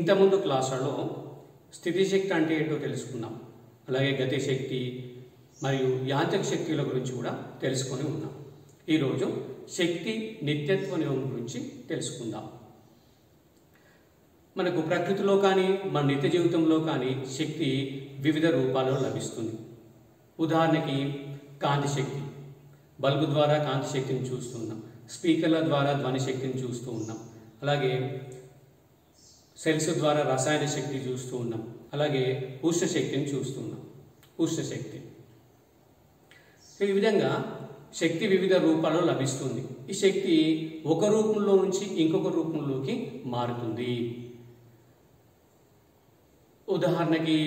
ఇంతకుముందు క్లాసులలో స్థితిశక్తి అంటే ఏంటో తెలుసుకున్నాం. అలాగే గతిశక్తి మరియు యాంత్రిక శక్తుల గురించి కూడా తెలుసుకొని ఉన్నాం. ఈరోజు శక్తి నిత్యత్వ నియమం గురించి తెలుసుకుందాం. మనకు ప్రకృతిలో కానీ మన నిత్య జీవితంలో కానీ శక్తి వివిధ రూపాలలో లభిస్తుంది. ఉదాహరణకి కాంతి శక్తి, బల్బు ద్వారా కాంతి శక్తిని చూస్తున్నాం. స్పీకర్ల ద్వారా ధ్వని శక్తిని చూస్తూ ఉన్నాం. అలాగే సెల్స్ ద్వారా రసాయన శక్తి చూస్తూ ఉన్నాం. అలాగే ఉష్ణ శక్తిని చూస్తున్నాం. ఉష్ణ శక్తి ఈ విధంగా శక్తి వివిధ రూపాల్లో లభిస్తుంది. ఈ శక్తి ఒక రూపంలో నుంచి ఇంకొక రూపంలోకి మారుతుంది. ఉదాహరణకి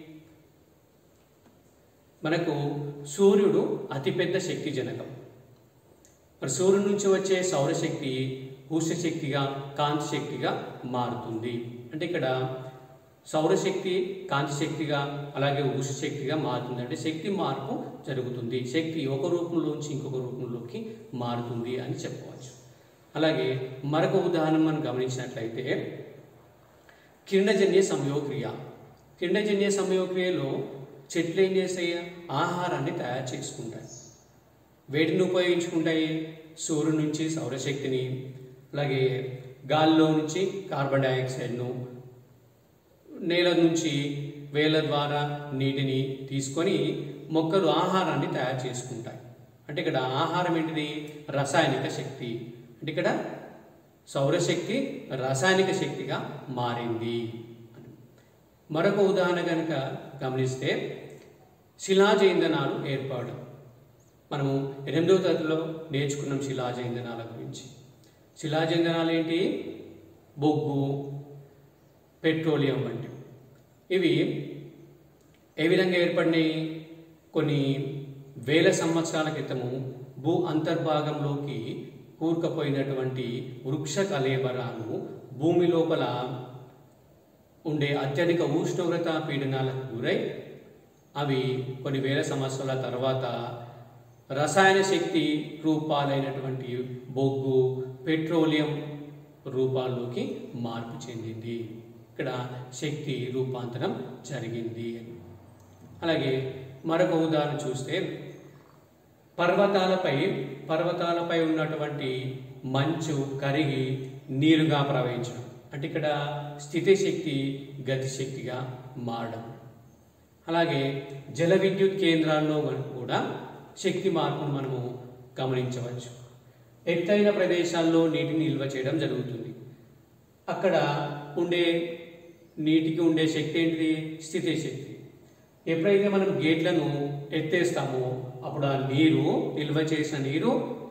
మనకు సూర్యుడు అతిపెద్ద శక్తి జనకం. మరి సూర్యుడి నుంచి వచ్చే సౌరశక్తి ఉష్ణ శక్తిగా కాంతి శక్తిగా మారుతుంది. అంటే ఇక్కడ సౌరశక్తి కాంతి శక్తిగా అలాగే ఉష్ణ శక్తిగా మారుతుంది. అంటే శక్తి మార్పు జరుగుతుంది. శక్తి ఒక రూపంలోంచి ఇంకొక రూపంలోకి మారుతుంది అని చెప్పవచ్చు. అలాగే మరొక ఉదాహరణ మనం గమనించినట్లయితే కిరణజన్య సంయోగక్రియ. కిరణజన్య సంయోగక్రియలో చెట్లు ఏం చేస్తాయి? ఆహారాన్ని తయారు చేసుకుంటాయి. వేటిని ఉపయోగించుకుంటాయి? సూర్యుడి నుంచి సౌరశక్తిని, అలాగే గాలిలో నుంచి కార్బన్ డైఆక్సైడ్ను, నేల నుంచి వేల ద్వారా నీటిని తీసుకొని మొక్కలు ఆహారాన్ని తయారు చేసుకుంటాయి. అంటే ఇక్కడ ఆహారం ఏంటిది? రసాయనిక శక్తి. అంటే ఇక్కడ సౌరశక్తి రసాయనిక శక్తిగా మారింది. మరొక ఉదాహరణ కనుక గమనిస్తే శిలాజ ఇంధనాలు ఏర్పడడం. మనము 8వ తరగతిలో నేర్చుకున్నాం శిలాజ ఇంధనాల గురించి. శిలాజ ఇంధనాలు ఏంటి? బొగ్గు, పెట్రోలియం వంటివి. ఇవి ఏ విధంగా ఏర్పడినాయి? కొన్ని వేల సంవత్సరాల క్రితము భూ అంతర్భాగంలోకి కూరుకుపోయినటువంటి వృక్ష కళేబరాలు భూమి లోపల ఉండే అత్యధిక ఉష్ణోగ్రత పీడనాలకు గురై అవి కొన్ని వేల సంవత్సరాల తర్వాత రసాయన శక్తి రూపాలైనటువంటి బొగ్గు, పెట్రోలియం రూపాల్లోకి మార్పు చెందింది. ఇక్కడ శక్తి రూపాంతరం జరిగింది. అలాగే మరొక ఉదాహరణ చూస్తే పర్వతాలపై ఉన్నటువంటి మంచు కరిగి నీరుగా ప్రవహించడం. అంటే ఇక్కడ స్థితిశక్తి గతిశక్తిగా మారడం. అలాగే జల విద్యుత్ కేంద్రాల్లో కూడా శక్తి మార్పును మనము గమనించవచ్చు. ఎత్తైన ప్రదేశాల్లో నీటిని నిల్వ చేయడం జరుగుతుంది. అక్కడ ఉండే నీటికి ఉండే శక్తి ఏంటిది? స్థితిశక్తి. ఎప్పుడైతే మనం గేట్లను ఎత్తేస్తామో అప్పుడు ఆ నీరు, నిల్వ చేసిన నీరు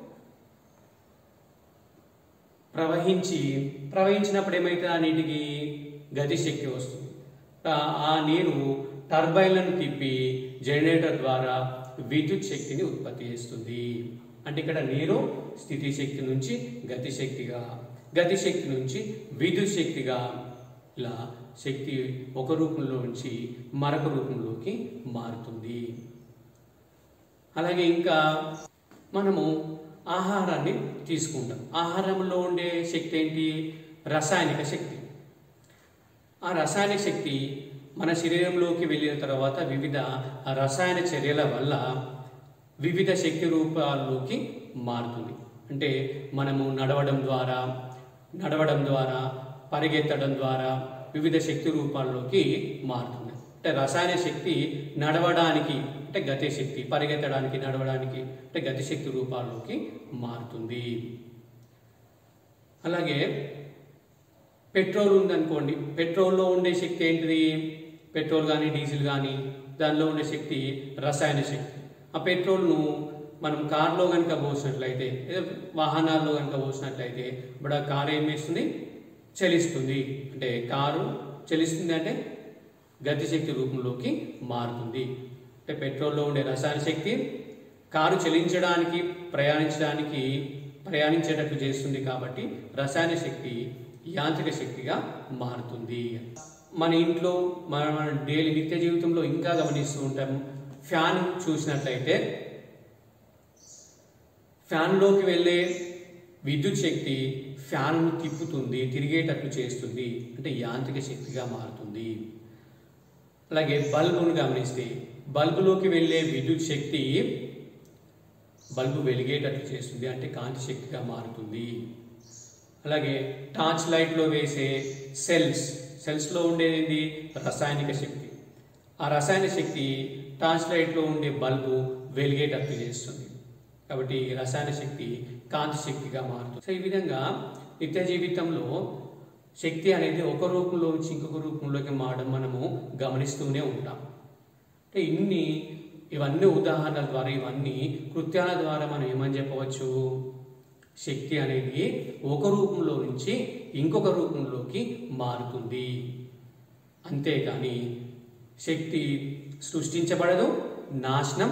ప్రవహించినప్పుడు ఏమైతే ఆ నీటికి గతిశక్తి వస్తుంది. ఆ నీరు టర్బైన్లను తిప్పి జనరేటర్ ద్వారా విద్యుత్ శక్తిని ఉత్పత్తి చేస్తుంది. అంటే ఇక్కడ నీరు స్థితిశక్తి నుంచి గతిశక్తిగా, గతిశక్తి నుంచి విద్యుత్ శక్తిగా ఇలా శక్తి ఒక రూపంలో నుంచి మరొక రూపంలోకి మారుతుంది. అలాగే ఇంకా మనము ఆహారాన్ని తీసుకుంటాం. ఆహారంలో ఉండే శక్తి ఏంటి? రసాయనిక శక్తి. ఆ రసాయనిక శక్తి మన శరీరంలోకి వెళ్ళిన తర్వాత వివిధ రసాయన చర్యల వల్ల వివిధ శక్తి రూపాల్లోకి మారుతుంది. అంటే మనము నడవడం ద్వారా పరిగెత్తడం ద్వారా వివిధ శక్తి రూపాల్లోకి మారుతుంది. అంటే రసాయన శక్తి నడవడానికి అంటే గతిశక్తి, పరిగెత్తడానికి, నడవడానికి అంటే గతిశక్తి రూపాల్లోకి మారుతుంది. అలాగే పెట్రోల్ ఉందనుకోండి. పెట్రోల్లో ఉండే శక్తి ఏంటిది? పెట్రోల్ కానీ డీజిల్ కానీ దానిలో ఉండే శక్తి రసాయన శక్తి. ఆ పెట్రోల్ను మనం కారులో కనుక పోసినట్లయితే, వాహనాల్లో కనుక పోసినట్లయితే ఇప్పుడు ఆ కారు ఏం చేస్తుంది? చలిస్తుంది. అంటే కారు చలిస్తుంది అంటే గతిశక్తి రూపంలోకి మారుతుంది. అంటే పెట్రోల్లో ఉండే రసాయన శక్తి కారు చలించడానికి, ప్రయాణించేటట్లు చేస్తుంది. కాబట్టి రసాయన శక్తి యాంత్రిక శక్తిగా మారుతుంది. మన ఇంట్లో మన డైలీ నిత్య జీవితంలో ఇంకా గమనిస్తూ ఉంటాము. ఫ్యాన్ చూసినట్లయితే ఫ్యాన్లోకి వెళ్ళే విద్యుత్ శక్తి ఫ్యాన్ను తిప్పుతుంది, తిరిగేటట్లు చేస్తుంది, అంటే యాంత్రిక శక్తిగా మారుతుంది. అలాగే బల్బును గమనిస్తే బల్బులోకి వెళ్ళే విద్యుత్ శక్తి బల్బు వెలిగేటట్లు చేస్తుంది, అంటే కాంతి శక్తిగా మారుతుంది. అలాగే టార్చ్ లైట్లో వేసే సెల్స్లో ఉండేది రసాయనిక శక్తి. ఆ రసాయన శక్తి టార్చ్ లైట్లో ఉండే బల్బు వెలిగేటట్లు చేస్తుంది, కాబట్టి రసాయన శక్తి కాంతి శక్తిగా మారుతుంది. సో ఈ విధంగా నిత్య జీవితంలో శక్తి అనేది ఒక రూపంలో నుంచి ఇంకొక రూపంలోకి మారడం మనము గమనిస్తూనే ఉంటాం. అంటే ఇవన్నీ ఉదాహరణల ద్వారా, ఇవన్నీ కృత్యాల ద్వారా మనం ఏమని చెప్పవచ్చు, శక్తి అనేది ఒక రూపంలో నుంచి ఇంకొక రూపంలోకి మారుతుంది. అంతేకాని శక్తి సృష్టించబడదు, నాశనం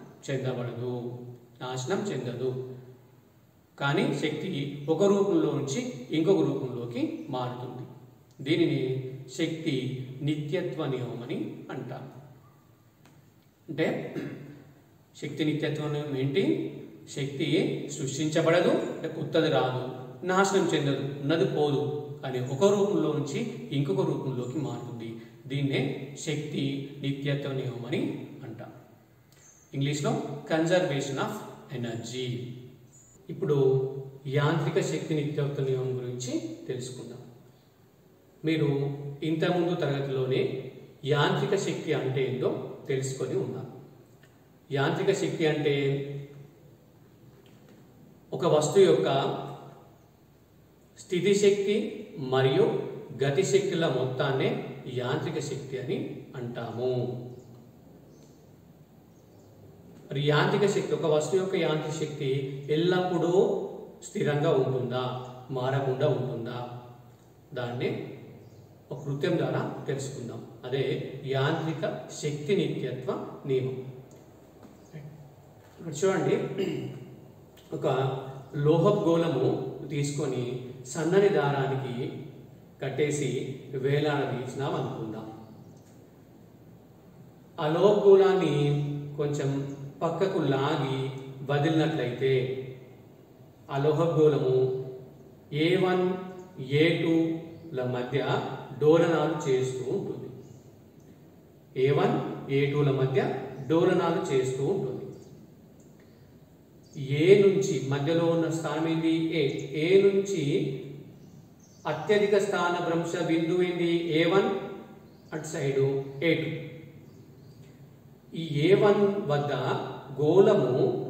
చెందదు. కానీ శక్తి ఒక రూపంలో నుంచి ఇంకొక రూపంలోకి మారుతుంది. దీనిని శక్తి నిత్యత్వ నియమం అని అంటాం. అంటే శక్తి నిత్యత్వ నియమం ఏంటి? శక్తి సృష్టించబడదు, అంటే కొత్తది రాదు, నాశనం చెందదు, ఉన్నది పోదు, కానీ ఒక రూపంలో నుంచి ఇంకొక రూపంలోకి మారుతుంది. దీన్నే శక్తి నిత్యత్వ నియమం అని అంటాం. ఇంగ్లీష్లో కన్జర్వేషన్ ఆఫ్ ఎనర్జీ. ఇప్పుడు యాంత్రిక శక్తి నిత్యత్వ నియమం గురించి తెలుసుకుందాం. మీరు ఇంతకుముందు తరగతిలోనే యాంత్రిక శక్తి అంటే ఏంటో తెలుసుకొని ఉన్నారు. యాంత్రిక శక్తి అంటే ఒక వస్తువు యొక్క స్థితి శక్తి మరియు గతి శక్తుల మొత్తాన్నే యాంత్రిక శక్తి అని అంటాము. మరి యాంత్రిక శక్తి, ఒక వస్తువు యొక్క యాంత్రిక శక్తి ఎల్లప్పుడూ స్థిరంగా ఉంటుందా, మారకుండా ఉంటుందా? దాన్ని ఒక కృత్యం ద్వారా తెలుసుకుందాం. అదే యాంత్రిక శక్తి నిత్యత్వ నియమం. ఇక్కడ చూడండి, ఒక లోహపు గోళము తీసుకొని సన్నని దారానికి కట్టేసి వేలాడదీసినాం అనుకుందాం. ఆ లోహపు గోళాన్ని కొంచెం పక్కకు లాగి వదిలినట్లయితే ఆ లోహపు గోళము A1 A2ల మధ్య డోలనాలు చేస్తూ ఉంటుంది. A1 A2ల మధ్య డోలనాలు చేస్తూ ఉంటుంది. ఏ నుంచి మధ్యలో ఉన్న స్థానం ఏంటి? ఏ నుంచి అత్యధిక స్థాన భ్రంశ బిందువు ఏంటి? A1, అటు సైడు A2. ఈ A1 వద్ద గోళము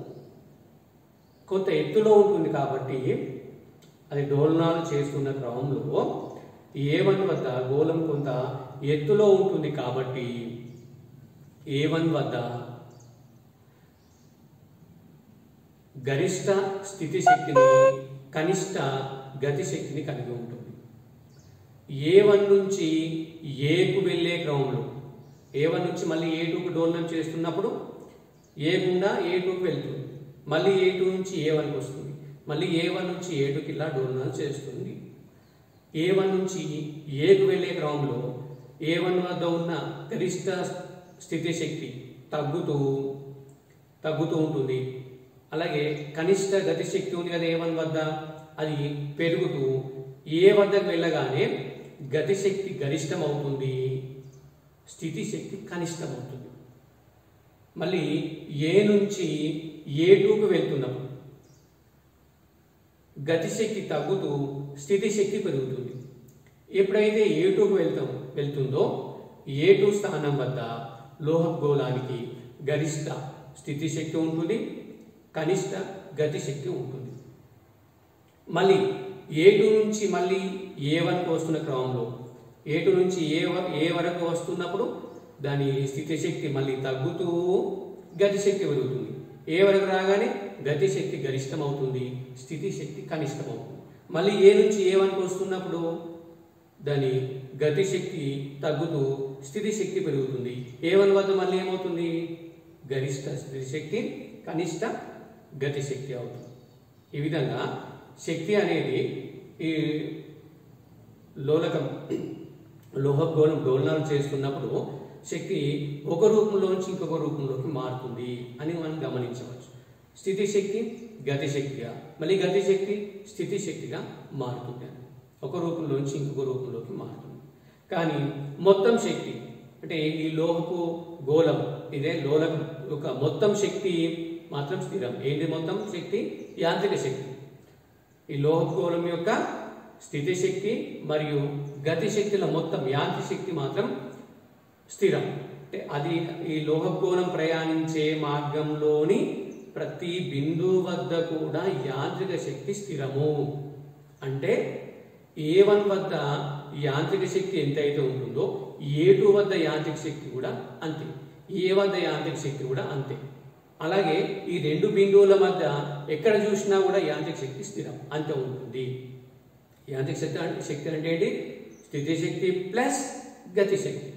కొంత ఎత్తులో ఉంటుంది కాబట్టి అది డోలనాలు చేస్తున్న క్రమంలో A1 వద్ద గోళం కొంత ఎత్తులో ఉంటుంది కాబట్టి A1 వద్ద గరిష్ట స్థితి శక్తిని, కనిష్ట గతి శక్తిని కలిగి ఉంటుంది. A1 నుంచి Aకు వెళ్ళే క్రమంలో A1 నుంచి మళ్ళీ A2కు డోలనం చేస్తున్నప్పుడు A గుండా A2కు వెళ్తుంది, మళ్ళీ A2 నుంచి A1కి వస్తుంది, మళ్ళీ A1 నుంచి A2కి ఇలా డోలనం చేస్తుంది. A1 నుంచి Aకు వెళ్ళే క్రమంలో A1 వద్ద ఉన్న గరిష్ట స్థితి శక్తి తగ్గుతూ ఉంటుంది. అలాగే కనిష్ట గతి శక్తి ఉంది కదా A1 వద్ద, అది పెరుగుతూ A వద్దకు వెళ్ళగానే గతి శక్తి గరిష్టం అవుతుంది, స్థితి శక్తి కనిష్టం అవుతుంది. మళ్ళీ A నుంచి A2కు వెళ్తున్నప్పుడు గతి శక్తి తగ్గుతూ స్థితి శక్తి పెరుగుతుంది. ఎప్పుడైతే A2కు వెళ్తుందో A2 స్థానం వద్ద లోహపు గోళానికి గరిష్ట స్థితి శక్తి ఉంటుంది, కనిష్ట గతి శక్తి ఉంటుంది. మళ్ళీ A2 నుంచి మళ్ళీ A1కు వస్తున్న క్రమంలో A2 నుంచి A వరకు వస్తున్నప్పుడు దాని స్థితి శక్తి మళ్ళీ తగ్గుతూ గతి శక్తి పెరుగుతుంది. A వరకు రాగానే గతి శక్తి గరిష్టం అవుతుంది, స్థితి శక్తి కనిష్టం అవుతుంది. మళ్ళీ A నుంచి A1కు వస్తున్నప్పుడు దాని గతి శక్తి తగ్గుతూ స్థితి శక్తి పెరుగుతుంది. A1 వద్ద మళ్ళీ ఏమవుతుంది? గరిష్ట స్థితి శక్తి, కనిష్ట గతి శక్తి అవుతుంది. ఈ విధంగా శక్తి అనేది ఈ లోహపు గోళం డోలనాలు చేస్తున్నప్పుడు శక్తి ఒక రూపంలో నుంచి ఇంకొక రూపంలోకి మారుతుంది అని మనం గమనించవచ్చు. స్థితి శక్తి గతి శక్తిగా, మళ్ళీ గతి శక్తి స్థితి శక్తిగా మారుతుంది. ఒక రూపంలోంచి ఇంకొక రూపంలోకి మారుతుంది. కానీ మొత్తం శక్తి అంటే ఈ లోహపు గోళం ఇదే లోలకం యొక్క మొత్తం శక్తి మాత్రం స్థిరం. ఏంటి మొత్తం శక్తి? యాంత్రిక శక్తి. ఈ లోహపు గోళం యొక్క స్థితి శక్తి మరియు గతి శక్తుల మొత్తం యాంత్రిక శక్తి మాత్రం స్థిరం. అంటే అది ఈ లోహపు గోళం ప్రయాణించే మార్గంలోని ప్రతి బిందువు వద్ద కూడా యాంత్రిక శక్తి స్థిరము. అంటే A1 వద్ద యాంత్రిక శక్తి ఎంతైతే ఉంటుందో A2 వద్ద యాంత్రిక శక్తి కూడా అంతే, A వద్ద యాంత్రిక శక్తి కూడా అంతే. అలాగే ఈ రెండు బిందువుల మధ్య ఎక్కడ చూసినా కూడా యాంత్రిక శక్తి స్థిరం అంతే ఉంటుంది. యాంత్రిక శక్తి అంటే ఏంటి? స్థితి శక్తి ప్లస్ గతి శక్తి.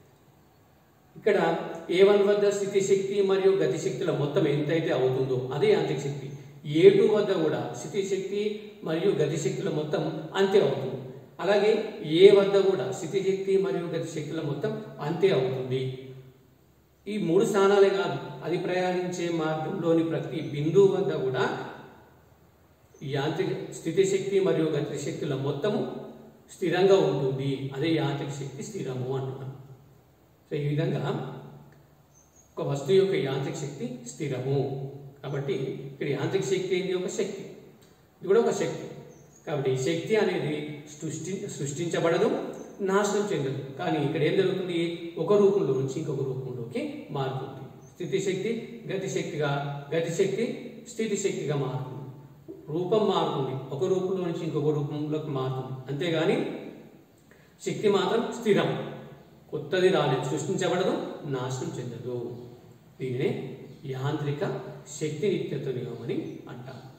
ఇక్కడ A1 వద్ద స్థితి శక్తి మరియు గతి శక్తుల మొత్తం ఎంతైతే అవుతుందో అదే యాంత్రిక శక్తి. A2 వద్ద కూడా స్థితి శక్తి మరియు గతి శక్తుల మొత్తం అంతే అవుతుంది. అలాగే A వద్ద కూడా స్థితి శక్తి మరియు గతి శక్తుల మొత్తం అంతే అవుతుంది. ఈ మూడు స్థానాలే కాదు, అది ప్రయాణించే మార్గంలోని ప్రతి బిందువు వద్ద కూడా యాంత్రిక స్థితి శక్తి మరియు గతి శక్తుల మొత్తము స్థిరంగా ఉంటుంది. అదే యాంత్రిక శక్తి స్థిరము అంటున్నాం. సో ఈ విధంగా ఒక వస్తువు యొక్క యాంత్రిక శక్తి స్థిరము. కాబట్టి ఇక్కడ యాంత్రిక శక్తి ఏంటి? ఒక శక్తి. ఇది కూడా ఒక శక్తి. కాబట్టి ఈ శక్తి అనేది సృష్టించబడదు, నాశనం చెందదు. కానీ ఇక్కడ ఏం జరుగుతుంది? ఒక రూపంలో నుంచి ఇంకొక రూపంలోకి మారుతుంది. స్థితి శక్తి గతి శక్తిగా, గతి శక్తి స్థితి శక్తిగా మారుతుంది. రూపం మారుతుంది, ఒక రూపంలో నుంచి ఇంకొక రూపంలోకి మారుతుంది. అంతేగాని శక్తి మాత్రం స్థిరం, కొత్తది రాలేదు, సృష్టించబడదు, నాశనం చెందదు. దీనినే యాంత్రిక శక్తి నిత్యత్వ నియమం అని అంటారు.